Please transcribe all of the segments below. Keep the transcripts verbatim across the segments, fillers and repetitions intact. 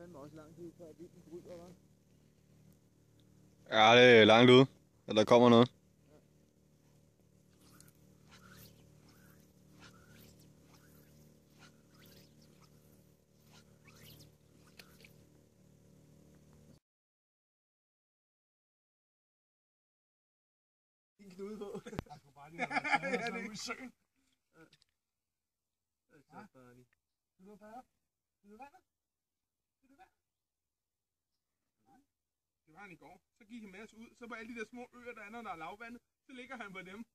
fandme også langt ud, før vinden bryder, hva'? Ja, det er langt ude, at der kommer noget. En knude på. Han skulle bare lige have været ude i søen. Det er så farligt. Vil du bade? Vil du vandet? Vil du vandet? Det var han i går. Så gik han med os ud. Så på alle de der små øer, der er, når der er lavvandet, så ligger han på dem.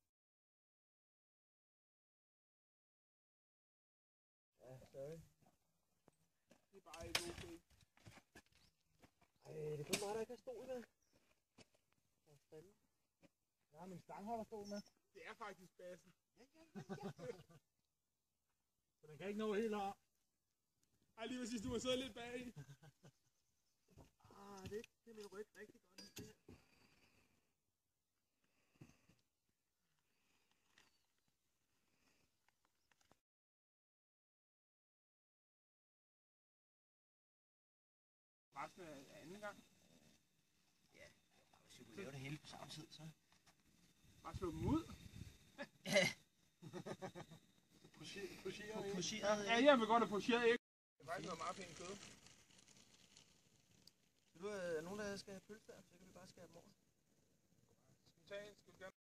Ja, sorry. Det er bare ikke okay. Ej, det er kun mig, der ikke har stol med. Hvad fanden? Jeg har min stangholder stol med. Det er faktisk bassen. Ja, ja, ja, ja. Så den kan ikke nå helt op. Ej, lige præcis, du må sidde lidt bag i. Ah, det er min ryg rigtig godt. Det her. Resten af anden gang. Ja, hvis vi kunne lave det hele på samme tid, så. Bare slå dem ud. Ja. Pocheret. Pocheret. Ja, jeg vil godt have pocheret æg. Det var ikke noget meget pænt kød. Skal du have nogen, der skal have pølse der, så kan vi bare skære dem over. Skal vi tage en? Skal vi gerne?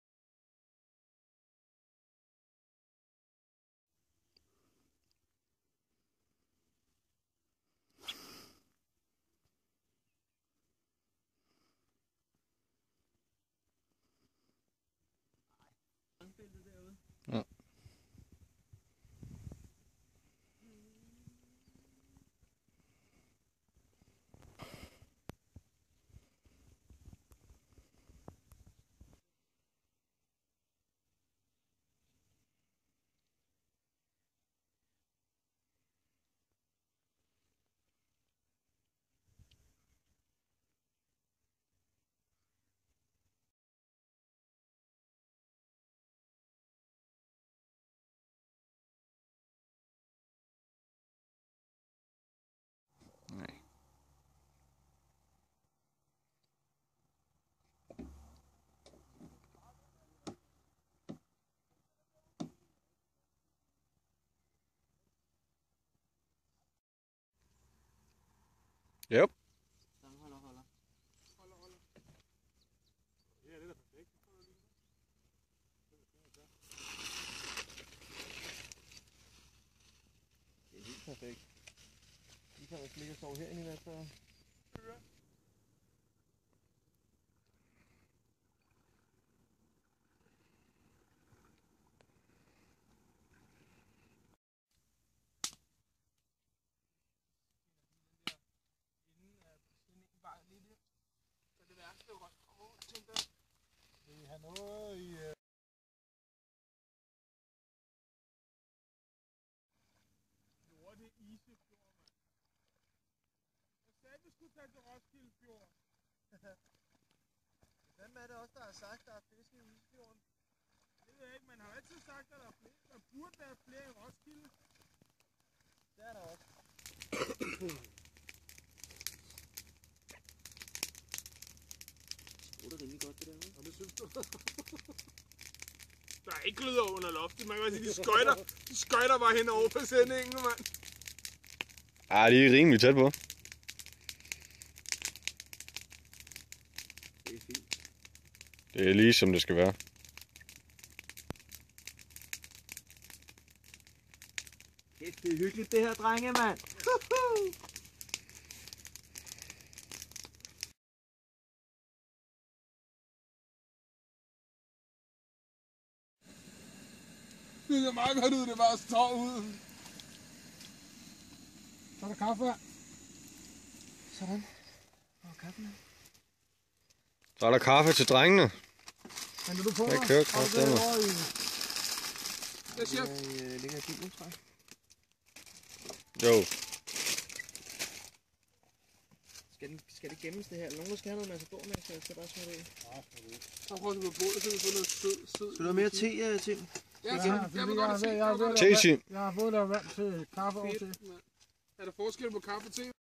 Ja. Nej. Yep. Stangholder holder. Holder, holder. Ja, det er da perfekt. Det er helt perfekt. Vi kan vist ligge og sove herinde i hvert fald. Det værste er godt komme ud, tænker jeg. Vil I have noget i... Uh... Fjord, det er Isefjord, mand. Jeg sagde, vi skulle tage til Roskilde Fjord. Hvem er det også, der har sagt, der er fisk i Isefjorden? Det ved jeg ikke, man har altid sagt, at der er flere. Der burde være flere i Roskilde. Det er der også. Det er rimelig godt, det der, hva'? Og det synes du? Der er ikke gløder under loftet. Man kan sige, de skøjter, de skøjter bare hen over på sendingen, mand. Ja, de er rimelig tæt på. Det er fint. Det er lige som det skal være. Kæft, det er hyggeligt det her, drenge, mand. Det ser meget godt ud, det bare står ud. Så er der kaffe her. Sådan. Og kaffen her. Så er der kaffe til drengene. Men du på Jeg kører kraftedeme. Det chef. Jeg ligger i bilen, tror jeg. Jo. Skal, den, skal det gemmes det her? Nogen, der skal have noget matador med, så jeg skal bare smide det ud. Så prøver du på bordet, så vi får noget sød. sød. Skal du have mere te, uh, Tim? Ja, ja, jeg, jeg vil godt have set. Jeg har Te, Tim. Jeg har fået lavet vand til kaffe over til. Er der forskel på kaffe og te?